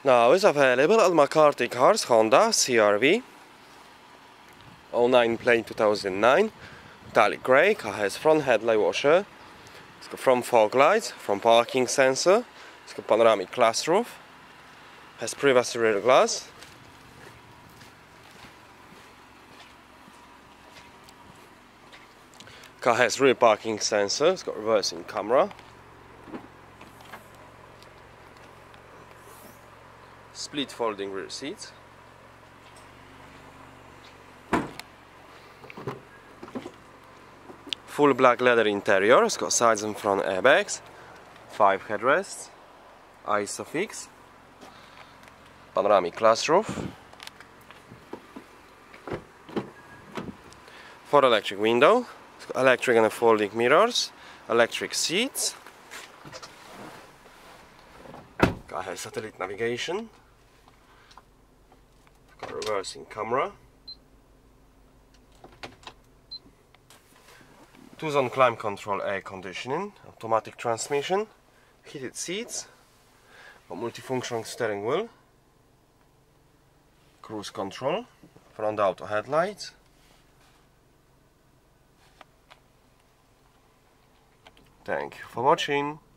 Now is available at McCarthy Cars Honda CR-V 09 plate 2009, metallic grey. Car has front headlight washer, it's got front fog lights, front parking sensor, it's got panoramic glass roof, has privacy rear glass. Car has rear parking sensor, it's got reversing camera, split folding rear seats, full black leather interior, it's got sides and front airbags, 5 headrests, ISOFIX, panoramic glass roof, 4 electric window, it's got electric and folding mirrors, electric seats, car has satellite navigation, got reversing camera, 2-zone climate control air conditioning, automatic transmission, heated seats, got multifunction steering wheel, cruise control, front auto headlights. Thank you for watching.